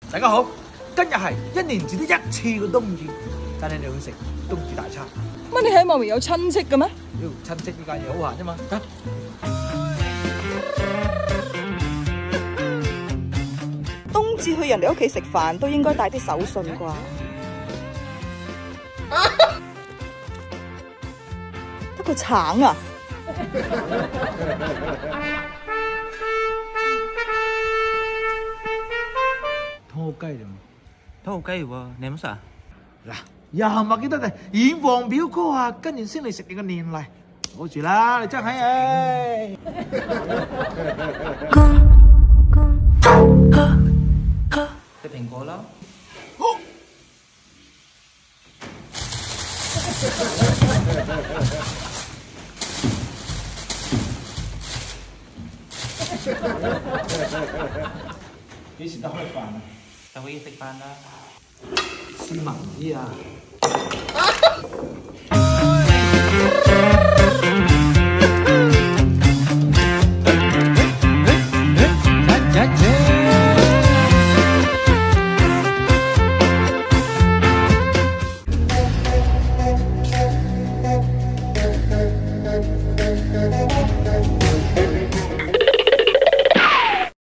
大家好，今日係1年只得1次嘅冬至，帶你哋去食冬至大餐。 乜你喺外面有親戚嘅咩？ 妖，親戚呢間嘢好閒啫嘛。 冬至去人哋屋企食飯都應該帶啲手信啩？得個橙啊！ 拖雞啫嘛， 拖雞喎，你乜啥？ 嗱，又唔記得嘅演黃表哥啊，跟住先嚟食你個年例，好住啦，你真係唉。 食蘋果啦。 幾時得開飯啊？ 就可以食飯啦。 斯文啲啊！